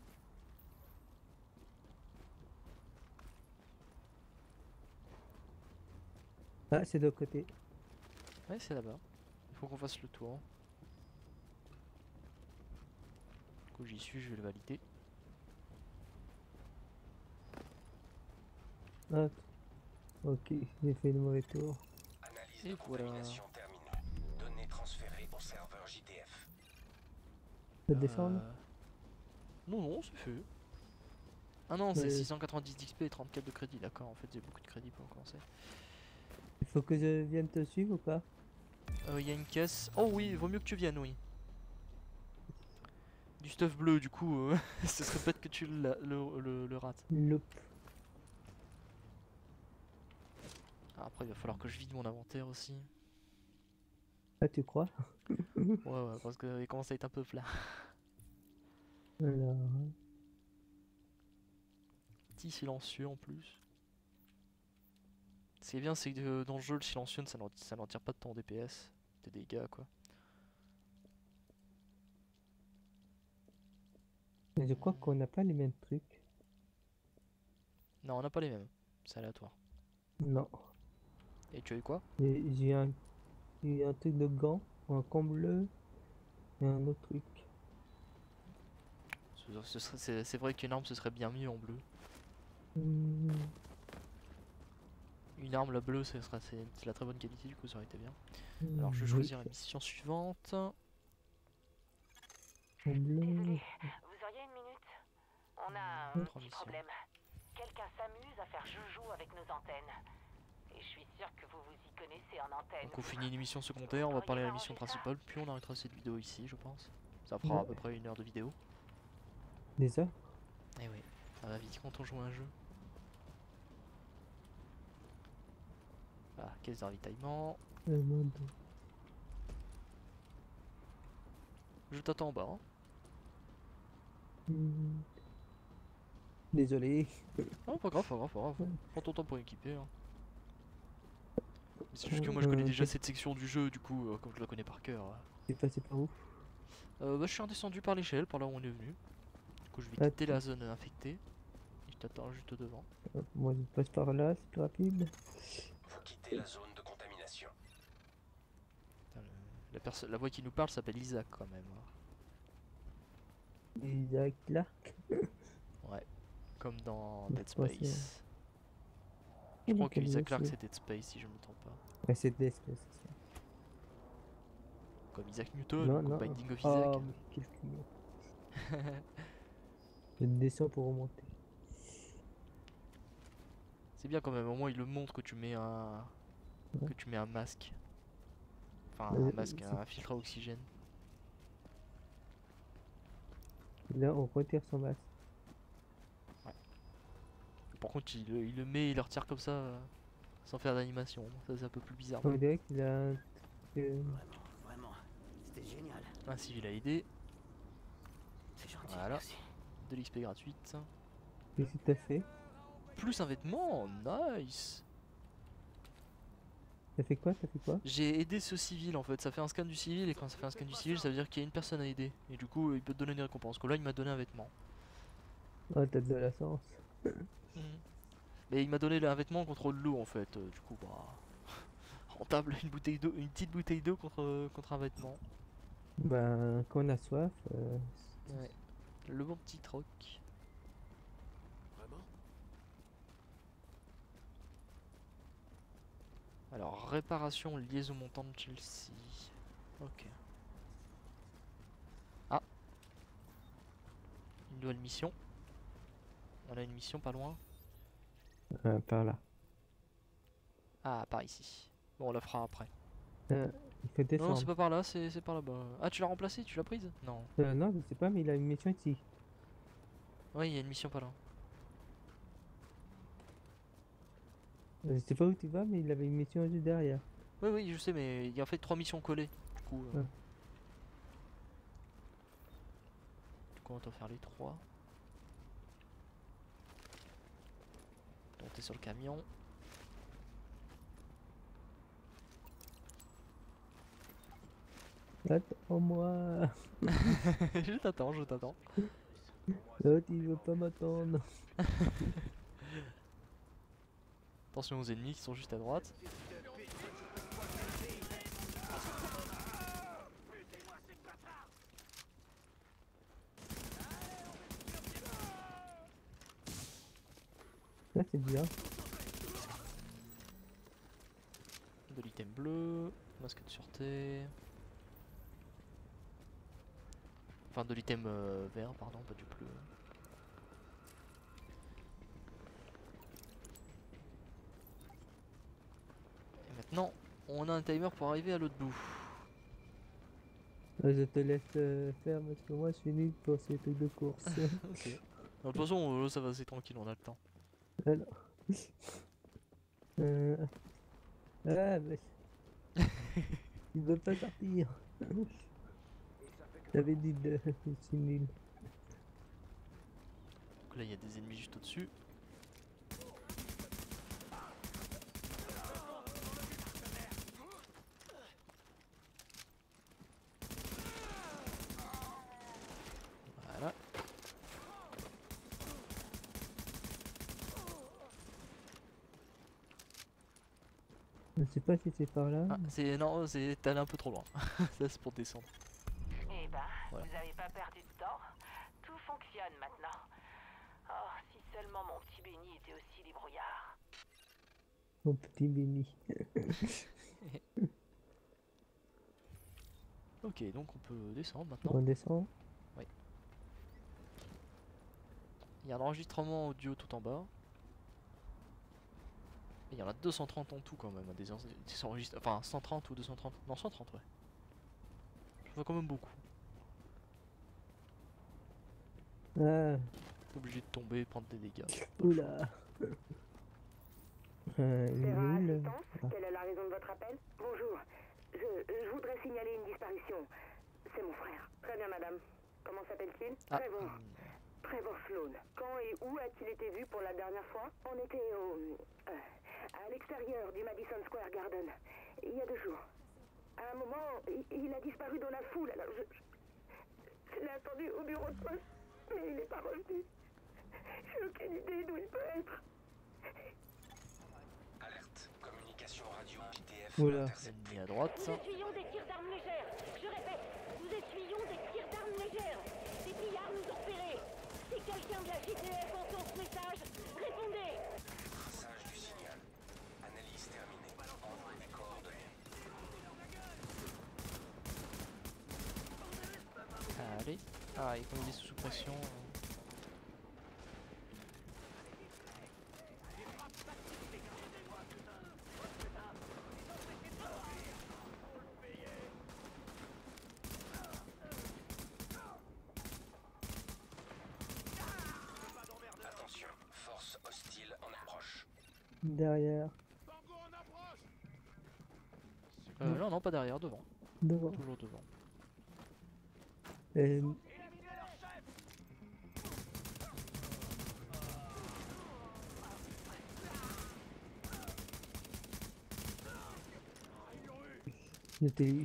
Ah, c'est de l'autre côté. Ouais, c'est là-bas. Il faut qu'on fasse le tour. Du coup, j'y suis, je vais le valider. Ah, ok, j'ai fait le mauvais tour. Analyse Et de voilà. contamination terminée. Données transférées au serveur JTF. De descendre? Non, non, c'est fait. Ah non, c'est Ouais. 690 d'XP et 34 de crédit, d'accord. En fait, j'ai beaucoup de crédit pour commencer. Il faut que je vienne te suivre ou pas? Il y a une caisse. Oh oui, vaut mieux que tu viennes, oui. Du stuff bleu, du coup, ce serait bête que tu le rates. Loup. Ah, après, il va falloir que je vide mon inventaire aussi. Ah, tu crois? Ouais, ouais, parce qu'il commence à être un peu plat. Alors, Petit silencieux en plus. Ce qui est bien, c'est que dans le jeu, le silencieux, ça n'en tire pas de ton DPS, tes dégâts, quoi. Mais je crois qu'on n'a pas les mêmes trucs. Non, on n'a pas les mêmes. C'est aléatoire. Non. Et tu as eu quoi? J'ai eu un truc de gant, un camp bleu et un autre truc. C'est vrai qu'une arme ce serait bien mieux en bleu. Hmm, Une arme la bleue c'est la très bonne qualité du coup ça aurait été bien. Alors je vais oui, choisir la mission suivante. camp bleu. Désolé, vous auriez une minute? On a un Trois petit missions. problème. Quelqu'un s'amuse à faire joujou avec nos antennes. Et je suis sûr que vous vous y connaissez en antenne. Donc on finit les missions secondaires, on va parler de la mission principale, puis on arrêtera cette vidéo ici je pense. Ça fera à peu près 1 heure de vidéo. Des heures? Et oui, ça va vite quand on joue à un jeu. Voilà, caisse de ravitaillement. Mode. Je t'attends en bas. Hein. Hmm. Désolé. Non, pas grave, pas grave, pas grave. Prends ton temps pour équiper. Hein. C'est juste que moi je connais déjà cette section du jeu, du coup, comme je la connais par cœur. C'est passé par où? Bah, je suis redescendu par l'échelle, par là où on est venu. Du coup, je vais Ah, quitter la zone infectée. Je t'attends juste devant. Moi je passe par là, c'est plus rapide. Vous quittez la zone de contamination. Putain, la voix qui nous parle s'appelle Isaac quand même. Hein. Isaac Clark. Ouais, comme dans Ouais, Dead ouais, Space. Je crois que Isaac Clarke c'est Dead Space si je me trompe pas. Ouais, c'est Dead Space, c'est ça. Comme Isaac Newton, Non, comme non. Binding of Isaac. Oh, mais quel client. Je descends pour remonter. C'est bien quand même, au moins il le montre que tu mets un Ouais. que tu mets un masque. Enfin Ouais, un masque, c'est- un filtre à oxygène. Là, on retire son masque. Par contre il le met, il le retire comme ça sans faire d'animation. Ça c'est un peu plus bizarre. On dirait qu'il a un truc, Vraiment, c'était génial. Un civil à aider, C'est gentil, voilà. merci. De l'XP gratuite. Qu'est-ce que t'as fait? Plus un vêtement, nice. T'as fait quoi? T'as fait quoi? J'ai aidé ce civil en fait, ça fait un scan du civil et quand ça fait un scan du civil ça veut dire qu'il y a une personne à aider. Et du coup il peut te donner des récompenses. Que là il m'a donné un vêtement. Oh, t'as de la chance. Mais il m'a donné un vêtement contre l'eau en fait, du coup bah... Rentable, une bouteille d'eau, une petite bouteille d'eau contre un vêtement. Ben, quand on a soif, Ouais. Le bon petit troc. Vraiment? Alors réparation, liaison montante de Chelsea. Ok. Ah. Une nouvelle mission. On a une mission pas loin. par là. Ah, par ici. Bon, on la fera après. Il faut Non, descendre. c'est pas par là, c'est par là-bas. Ah, tu l'as remplacé? Tu l'as prise? Non. Non, je sais pas, mais il a une mission ici. Ouais, il y a une mission pas loin. Je sais pas où tu vas, mais il avait une mission juste derrière. Oui, oui, je sais, mais il y a en fait 3 missions collées. Du coup, Ouais. on va faire les 3. Donc t'es sur le camion. Attends-moi. Je t'attends, je t'attends. L'autre, il veut pas m'attendre. Attention aux ennemis qui sont juste à droite. Là, c'est bien. De l'item bleu, masque de sûreté. Enfin de l'item vert, pardon, pas du bleu. Et maintenant, on a un timer pour arriver à l'autre bout. Je te laisse faire parce que moi, je suis nul pour ces trucs de course. Ok. De toute façon, ça va, c'est tranquille, on a le temps. Alors. Ah, mais... il veut pas sortir. J'avais dit de... c'est nul. Donc là, il y a des ennemis juste au-dessus. Voilà. Je sais pas si c'est par là. Ah, c'est non, c'est t'es allé un peu trop loin. Ça c'est pour descendre. Eh ben, Voilà. vous avez pas perdu de temps. Tout fonctionne maintenant. Oh, si seulement mon petit Benny était aussi débrouillard. Mon petit Benny. Ok, donc on peut descendre maintenant. On descend. Il y a un enregistrement audio tout en bas. Et il y en a 230 en tout quand même, des enregistrements. Enfin 130 ou 230. Non 130 ouais. Je vois quand même beaucoup. Ah, T'es obligé de tomber, prendre des dégâts. oula. Terra L'île. Assistance, quelle est la raison de votre appel? Bonjour. Je voudrais signaler une disparition. C'est mon frère. Très bien, madame. Comment s'appelle-t-il? Ah, Trevor Sloan. Quand et où a-t-il été vu pour la dernière fois? On était à l'extérieur du Madison Square Garden, il y a 2 jours. À un moment, il a disparu dans la foule, alors je l'ai attendu au bureau de poste, mais il n'est pas revenu. J'ai aucune idée d'où il peut être. Alerte. Communication radio JTF Oula. interceptée. ennemi à droite. Nous essuyons des tirs d'armes légères. Je répète, nous essuyons des tirs d'armes légères. Des pillards nous ont repérés. Si quelqu'un de la JTF entend ce message, répondez. Traçage du signal. Analyse terminée. Envoi des coordonnées. Allez. Ah, et comme il est sous pression. Attention. Force hostile en approche. Derrière. Non, non, pas derrière, devant. Devant. Toujours devant. Euh, Je t'ai eu.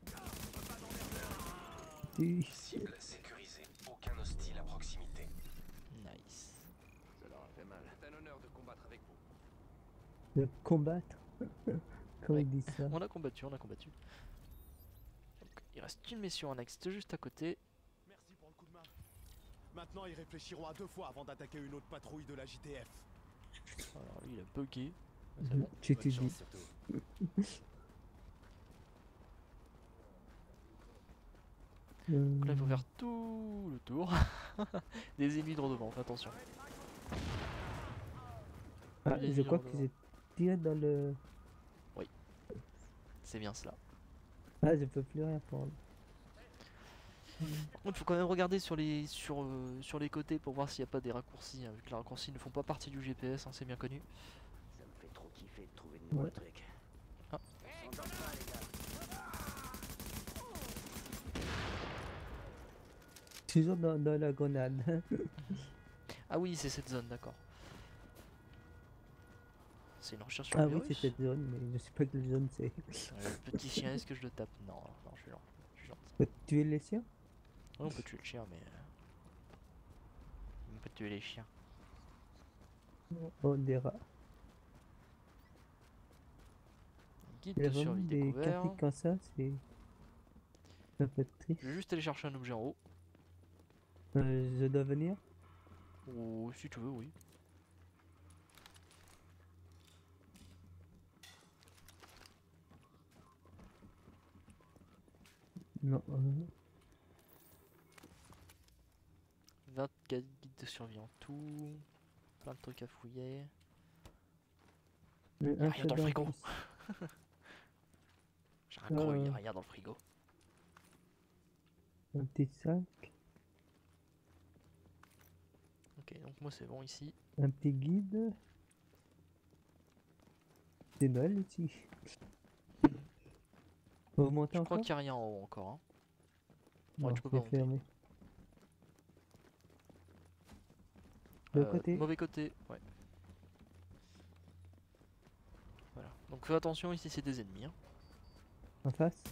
Cible sécurisée. Aucun hostile à proximité. Nice. Ça leur a fait mal. C'est un honneur de combattre avec vous. De combattre. Comment Ouais. il dit ça? On a combattu, on a combattu. Donc, il reste une mission annexe juste à côté. Merci pour le coup de main. Maintenant, ils réfléchiront à 2 fois avant d'attaquer une autre patrouille de la JTF. Alors lui il a bugué. Ah, c'est bon. Tu Bonne t'es chance dit. surtout. Donc là il faut faire tout le tour. Des ennemis droit devant, fais attention. Ah, Il est je crois vivant qu'ils étaient dans le... C'est bien cela. Ah, je peux plus rien prendre. Il faut quand même regarder sur les côtés pour voir s'il n'y a pas des raccourcis, hein, vu que les raccourcis ne font pas partie du GPS, hein, c'est bien connu. Ça me fait trop kiffer de trouver de nouveaux Ouais. trucs. Ah. On s'en donne pas, les gars. Toujours dans la grenade. Ah oui, c'est cette zone, d'accord. C'est une recherche sur Ah le oui, c'est virus. cette zone, mais je sais pas quelle zone c'est. Le petit chien, est-ce que je le tape? Non, non, je suis gentil. Faut tuer les siens? Ouais, on peut tuer le chien, mais... On peut tuer les chiens. On dira. Guide Il y a de vraiment survie des découvert. quartiers comme ça, c'est un peu triste. Je vais juste aller chercher un objet en haut. Je dois venir? Ou si tu veux, oui. Non. 24 guides de survie en tout. Plein de trucs à fouiller. Un rien dans le seul frigo. indice. J'ai rien cru, y'a rien dans le frigo. Un petit sac, Ok, donc moi c'est bon ici. un petit guide. C'est Noël ici. Faut monter Je crois encore? qu'il n'y a rien en haut encore. Hein. Non, tu peux pas c'est monter. fermé. De côté. Mauvais côté, ouais. Voilà. Donc fais attention, ici c'est des ennemis. Hein. En face.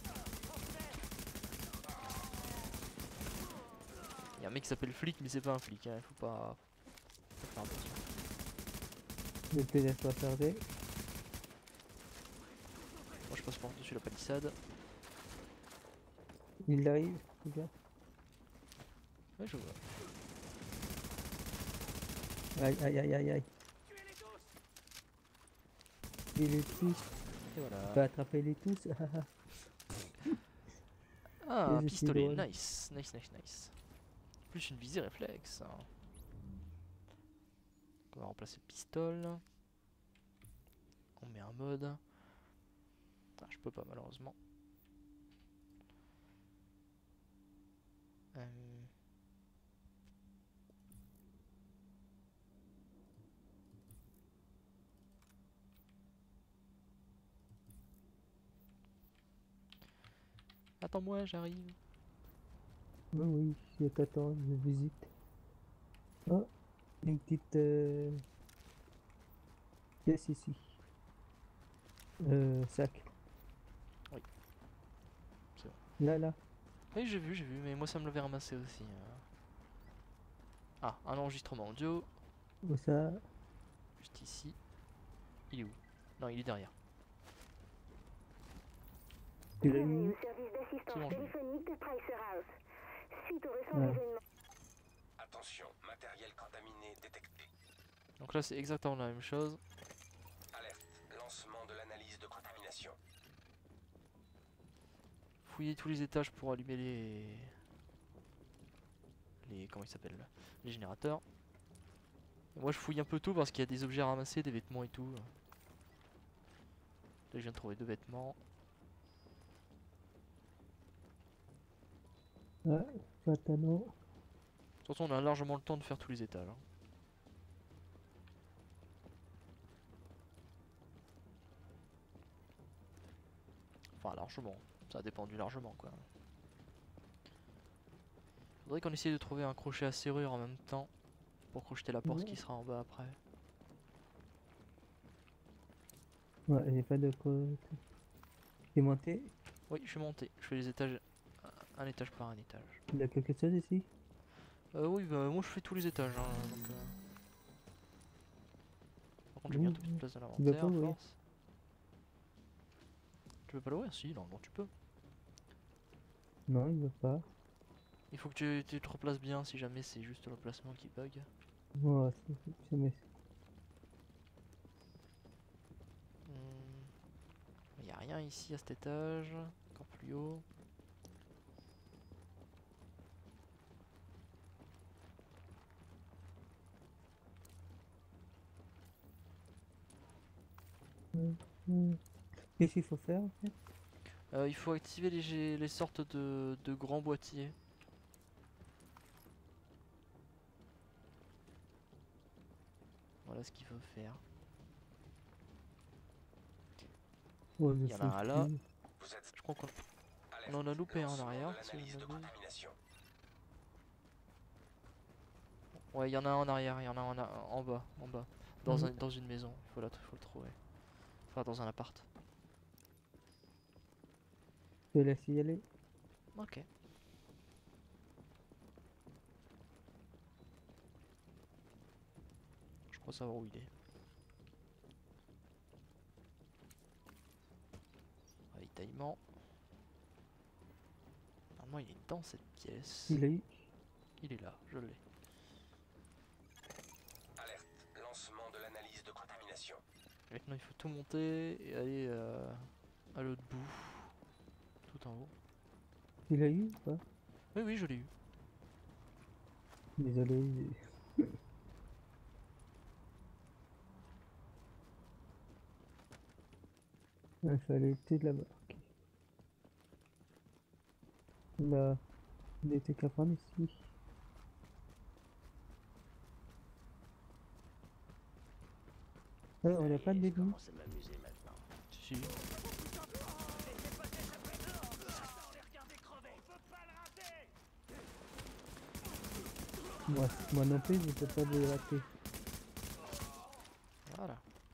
Il y a un mec qui s'appelle flic, mais c'est pas un flic. Hein. Faut pas faire attention. Je te laisse pas tarder. je passe par-dessus la palissade. Il arrive, regarde. Ouais, je vois. Aïe aïe aïe aïe aïe. Il est tous. Et voilà. Pas attraper les tous. Ah, Et un je suis pistolet, drôle. nice, nice, nice, nice. Plus une visée réflexe. On va remplacer le pistolet. On met un mode. Ah, je peux pas malheureusement. Euh, Attends-moi, j'arrive. Oui, oui, je t'attends, je visite. Oh, une petite pièce ici. Sac. Oui. C'est bon. Là. Oui, j'ai vu, mais moi ça me l'avait ramassé aussi. Ah, un enregistrement audio, Où ça? juste ici. Il est où? Non, il est derrière. Tu l'as Bienvenue eu? au service d'assistance C'est bon, je l'ai. téléphonique de Pricer House. Suite au récent Ouais. événement. Attention, matériel contaminé détecté. Donc là c'est exactement la même chose. Alerte, lancement de l'analyse de contamination. Fouiller tous les étages pour allumer comment ils s'appellent là, les générateurs. Et moi je fouille un peu tout parce qu'il y a des objets à ramasser, des vêtements et tout. Là je viens de trouver 2 vêtements. Ouais, pantalon. De toute façon on a largement le temps de faire tous les étages. Hein. Enfin largement, ça dépend du largement quoi. Faudrait qu'on essaye de trouver un crochet à serrure en même temps pour crocheter la porte qui sera en bas après. Ouais, j'ai pas de quoi. T'es monté? Oui, je suis monté, je fais les étages un étage par un étage. Il y a quelque chose ici? Oui, bah moi je fais tous les étages. Hein, donc, par contre j'ai bientôt plus de place dans Tu veux l'inventaire, pas à ouvrir? force. Tu veux pas l'ouvrir? Si, normalement tu peux. Non, il veut pas. Il faut que tu te replaces bien si jamais c'est juste le placement qui bug. Ouais, mais Il n'y a rien ici à cet étage. Encore plus haut. qu'est-ce qu'il faut faire en fait? Il faut activer les sortes de grands boîtiers. Voilà ce qu'il faut faire. Oh, Il y en a un là. Vous êtes Je crois qu'on alerte, en a loupé un en lancement de arrière. Si l'analyse je de me trompe. contamination. Ouais, il y en a un en arrière, il y en a un en bas, dans une maison. Faut le trouver. Enfin, dans un appart. Je te laisse y aller. Ok. Je crois savoir où il est. Ravitaillement. Normalement, il est dans cette pièce. Il a eu. Il est là, je l'ai. Alerte, lancement de l'analyse de contamination. Maintenant, il faut tout monter et aller à l'autre bout. Tout en haut. Il a eu ou pas? Oui, oui, je l'ai eu. Désolé. Il fallait peut-être là-bas. Ok. Là, il était qu'à prendre ici. Ah, on n'a pas de Je début. commence à m'amuser maintenant. Si. Moi non plus, je ne peux pas les rater. Voilà.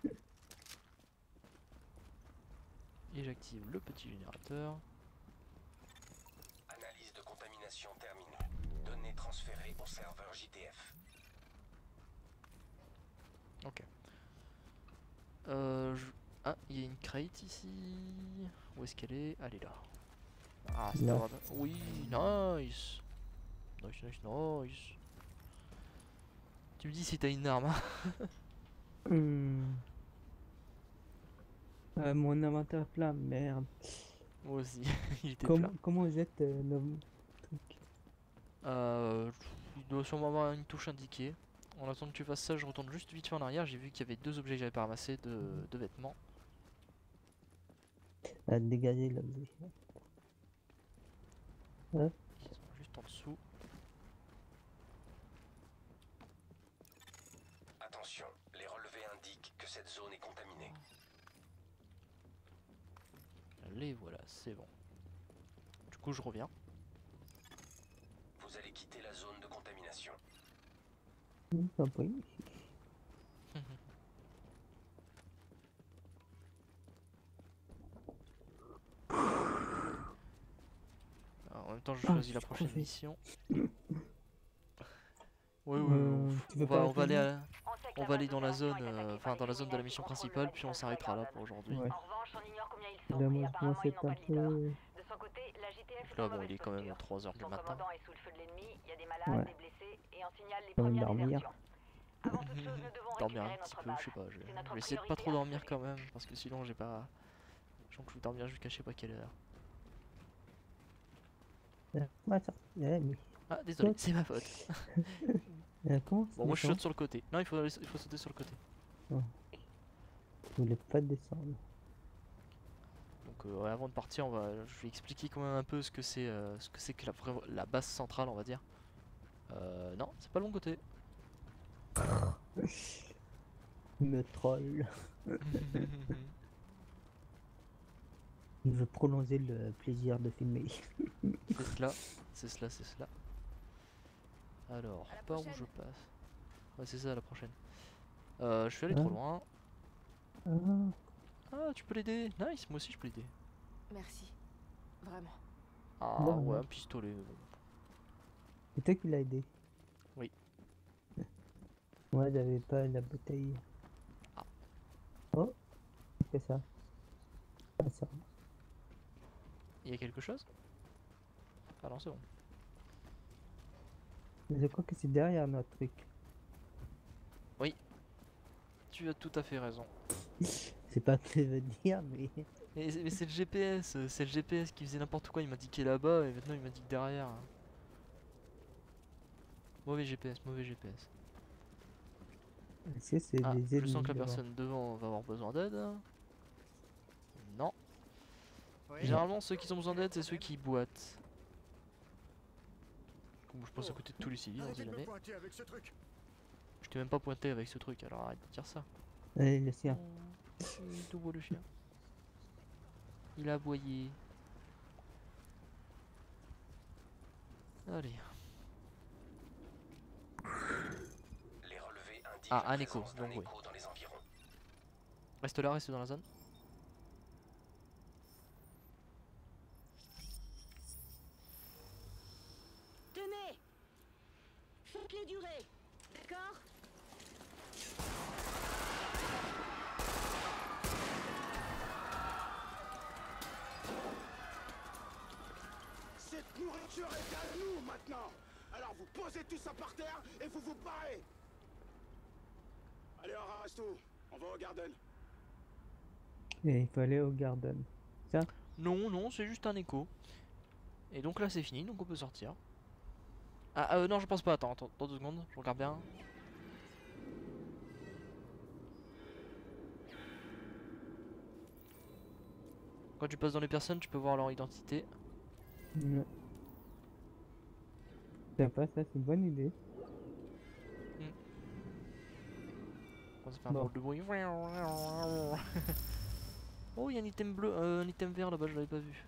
Et j'active le petit générateur. Analyse de contamination terminée. Données transférées au serveur JTF. Ok. Ah, il y a une crate ici. Où est-ce qu'elle est? Elle est là. Ah, c'est Là. pas grave. Oui, nice. Nice, nice, nice. Tu me dis si t'as une arme, hein. Mon inventaire est plein, merde. Moi aussi, il était plein. Comment on jette le truc? Il doit sûrement avoir une touche indiquée. En attendant que tu fasses ça, je retourne juste vite fait en arrière. J'ai vu qu'il y avait 2 objets que j'avais pas ramassés, de vêtements. Dégager l'objet. Ils sont juste en dessous. Attention, les relevés indiquent que cette zone est contaminée. Les voilà, c'est bon. Du coup, je reviens. Vous allez quitter la zone de contamination. Pas pris. Alors, en même temps, je Ah, choisis la je suis prochaine crevé. mission. Oui, Tu veux pas on va aller, revenir? on va aller dans la zone, enfin dans la zone de la mission principale, puis on s'arrêtera là pour aujourd'hui. Ouais. En revanche, on ignore combien ils sont. Là, Et moi, apparemment, ils c'est n'ont un pas de leader. peu. De son côté, la JTF est Là, en bon, mauvaise il est quand même posture. 3 heures du Son matin. commandant est sous le feu de l'ennemi, il y a des malades, Ouais. des blessés, et on signale les Quand même premières dormir. désertions. Avant toute chose, nous devons Dormir un récupérer petit notre peu, base. je sais pas, je C'est notre vais essayer de pas priorité trop dormir absolue. quand même, parce que sinon j'ai pas... Je pense que je vais dormir jusqu'à je sais pas quelle heure. Ouais, ça. Mais. Ah, désolé, Saute. c'est ma faute. Comment Bon, moi je descend? saute sur le côté. Non, il faut sauter sur le côté. Je voulais pas descendre. Donc ouais, avant de partir, je vais expliquer quand même un peu ce que c'est que la base centrale, on va dire. Non, c'est pas le bon côté. Il me troll. Il veut prolonger le plaisir de filmer. C'est cela, c'est cela, c'est cela. Alors, À la par où prochaine. je passe? Ouais, c'est ça, la prochaine. Je suis allé trop loin. Ah, Ah, tu peux l'aider. Nice, moi aussi je peux l'aider. Merci. Vraiment. Ah Non, ouais, non. un pistolet. c'est toi qui l'as aidé. Oui. Moi, j'avais pas la bouteille. Ah. Oh, c'est ça. Ah, ça. Il y a quelque chose? Ah non, c'est bon. Mais je crois que c'est derrière notre truc. Tu as tout à fait raison. C'est pas prévenir, mais. Mais c'est le GPS, qui faisait n'importe quoi. Il m'a dit qu'il est là-bas et maintenant il m'a dit que derrière. Mauvais GPS, mauvais GPS. C'est Ah, des je ennemis sens que la devant. personne devant va avoir besoin d'aide. Non. Oui. Généralement, ceux qui ont besoin d'aide, c'est ceux qui boitent. Comme je passe à côté de tous les civils, on Arrêtez sait de me jamais. pointer avec ce truc. Je t'ai même pas pointé avec ce truc, alors arrête de dire ça. Allez, le sien. Il est tout beau le chien. Il a aboyé. Allez. Les relevés indiquent Ah, la un écho, présence d'un donc oui. écho dans les environs. Reste là, reste dans la zone. Tenez! Faites-le durer, d'accord? Cette nourriture est à nous maintenant. Alors vous posez tout ça par terre et vous vous barrez. Allez, on ramasse tout. On va au garden. Et il faut aller au garden. Ça? Non, non, c'est juste un écho. Et donc là c'est fini, donc on peut sortir. Ah non, je pense pas, attends 2 secondes, je regarde bien. Quand tu passes dans les personnes, tu peux voir leur identité. Non. Sympa, ça, c'est une bonne idée. Quand ça fait un Bon. drôle de bruit. Oh, il y a un item bleu, un item vert là-bas, je l'avais pas vu.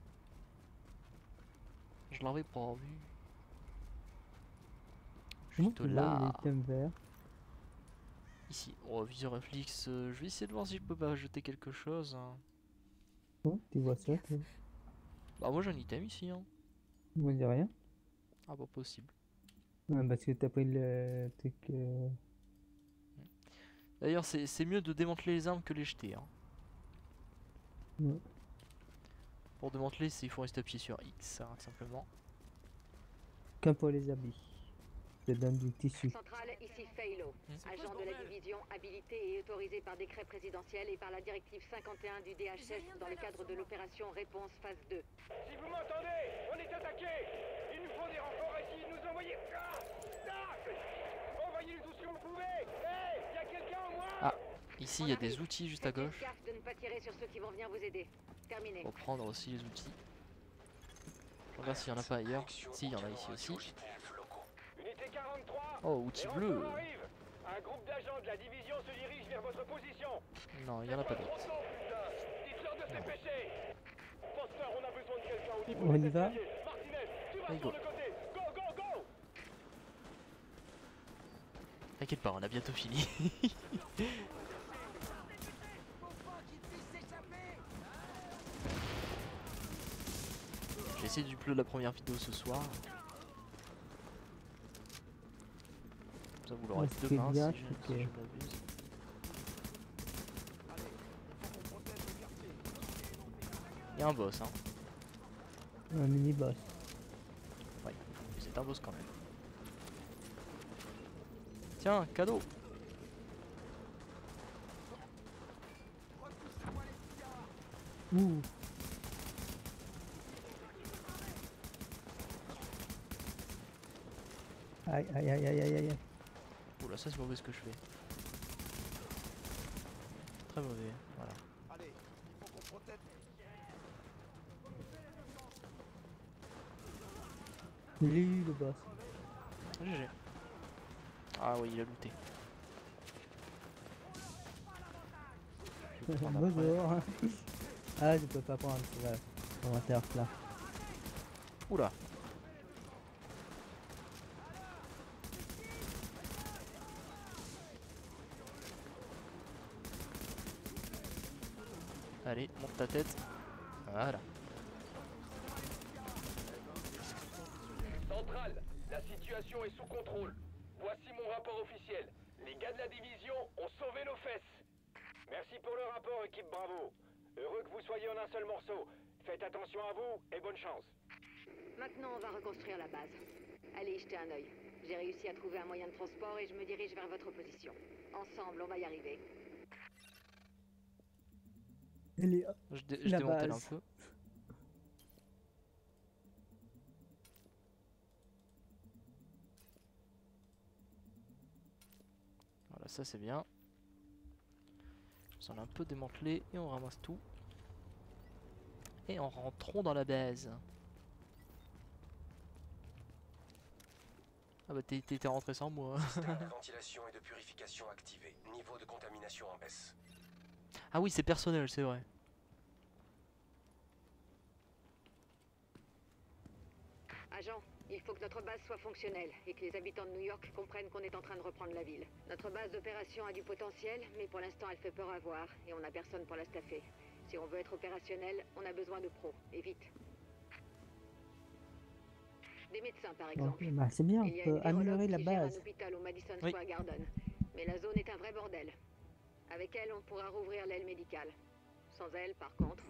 Je l'avais pas vu. Comment Juste tu vois là. l'item vert? Ici. Oh, viseur réflexe. Je vais essayer de voir si je peux pas jeter quelque chose. Hein. Oh, tu vois ça, toi? Bah, moi j'ai un item ici. Hein. Moi, j'ai rien. Ah, pas possible. Ouais, parce que t'as pris le truc. D'ailleurs, c'est mieux de démanteler les armes que les jeter. Hein. Ouais. Pour démanteler, il faut rester appuyé sur X, hein, simplement. Comme pour les habits. Je donne du tissu. Centrale, ici Faylo, agent de la division habilité et autorisé par décret présidentiel et par la directive 51 du DHS dans le cadre de l'opération Réponse phase 2. Si vous m'entendez, on est attaqué. Il nous faut des renforts ici, nous envoyer... Envoyez-les tous si vous pouvez. Hé, y a quelqu'un au moins? Ah, ici il y a des outils juste à gauche. Gaffe de ne pas tirer sur ceux qui vont venir vous aider. Terminé. Pour prendre aussi les outils. Je regarde s'il y en a pas ailleurs. Si, il y en a ici aussi. Unité 43. Oh, outil Les bleu. renforts arrivent. Un groupe d'agents de la division se dirige vers votre position. Non, il y en a pas d'autres. Dites-leur de se dépêcher. Foster, on a besoin de quelqu'un au niveau On des y va? escaliers. Martinez, tu vas Allez, sur go. le côté. Go, go, go. T'inquiète pas, on a bientôt fini. J'ai essayé du pleu de la première vidéo ce soir. Ça vous l'aurez Ouais, ce qui est demain bien, si je c'est que- ne m'abuse. Il y a un boss, hein. Un mini-boss. Ouais, c'est un boss quand même. Tiens, cadeau. Ouh. Aïe aïe aïe aïe aïe aïe. Oula, ça c'est mauvais ce que je fais. Très mauvais, voilà. Allez, il faut qu'on protège. Il est où le boss? GG. Ah oui, il a looté. Je vais prendre après. Bonjour. Ah, je peux pas prendre, c'est vrai. On va faire là. Oula. Allez, monte ta tête. Voilà. Centrale, la situation est sous contrôle. Voici mon rapport officiel. Les gars de la division ont sauvé nos fesses. Merci pour le rapport, équipe Bravo. Heureux que vous soyez en un seul morceau. Faites attention à vous et bonne chance. Maintenant, on va reconstruire la base. Allez, jetez un œil. J'ai réussi à trouver un moyen de transport et je me dirige vers votre position. Ensemble, on va y arriver. Elle est... Je La démantèle un base. peu. Voilà, ça c'est bien. On a un peu démantelé et on ramasse tout. Et en rentrons dans la base. Ah bah t'es rentré sans moi. Système de ventilation et de purification activé. Niveau de contamination en baisse. Ah oui, c'est personnel, c'est vrai. Agent, il faut que notre base soit fonctionnelle et que les habitants de New York comprennent qu'on est en train de reprendre la ville. Notre base d'opération a du potentiel, mais pour l'instant elle fait peur à voir et on n'a personne pour la staffer. Si on veut être opérationnel, on a besoin de pros, et vite. Des médecins par exemple. Ok, bah c'est bien, Il y on a peut une améliorer virologue la qui gère base. un hôpital au Madison Oui. Square Garden. Mais la zone est un vrai bordel. Avec elle, on pourra rouvrir l'aile médicale. Sans elle, par contre...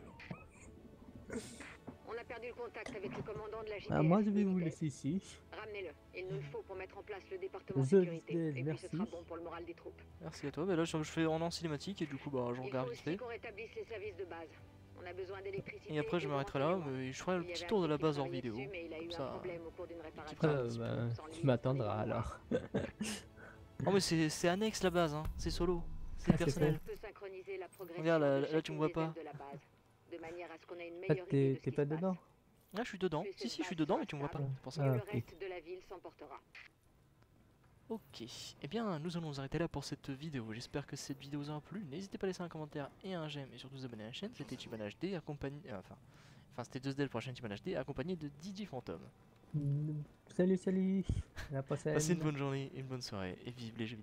On a perdu le contact avec le commandant de la JTF. Ah, moi je vais vous Benitez. laisser ici. Ramenez-le. Il nous le faut pour mettre en place le département The sécurité. Dead, Et puis ce merci. sera bon pour le moral des troupes. Merci à toi. Mais là je fais en cinématique et du coup bah je Il regarde faut vite aussi fait. qu'on rétablisse les services de base. On a besoin d'électricité. Et après je de m'arrêterai là, renseignements. mais je ferai le Il y petit avait tour un de la type qui base hors travaillait vidéo. dessus, mais il a eu Comme un ça, problème au cours d'une réparation. fera un petit peu. Bah, Sans lui, tu m'attendras on est alors. Oh mais c'est annexe la base, hein. C'est solo. C'est Ah, c'est personnel. On peut synchroniser la progression Regarde, là- de là, tu chacune me vois des pas. ailes de la base, de manière à ce qu'on ait une Ah, meilleure idée de ce t'es qui pas se passe. dedans? Ah je suis dedans. Plus Si cette si je suis base dedans sera mais tu me vois pas. stable, C'est pour ça. Ah, le ok. reste de la ville s'en portera. Ok, eh bien nous allons nous arrêter là pour cette vidéo. J'espère que cette vidéo vous a plu. N'hésitez pas à laisser un commentaire et un j'aime et surtout vous abonner à la chaîne. C'était Tuban HD accompagné. Enfin c'était 2D pour la chaîne Tuban HD accompagné de DJ Phantom. Salut, salut. À la prochaine. Passez une bonne journée et une bonne soirée et vive les jeux vidéo.